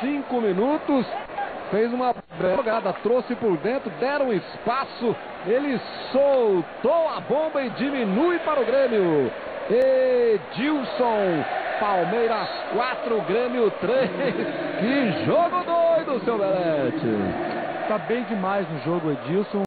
5 minutos. Fez uma jogada, trouxe por dentro, deram espaço. Ele soltou a bomba e diminui para o Grêmio. Edilson, Palmeiras 4, Grêmio 3. Que jogo doido, seu Belete. Tá bem demais no jogo, Edilson.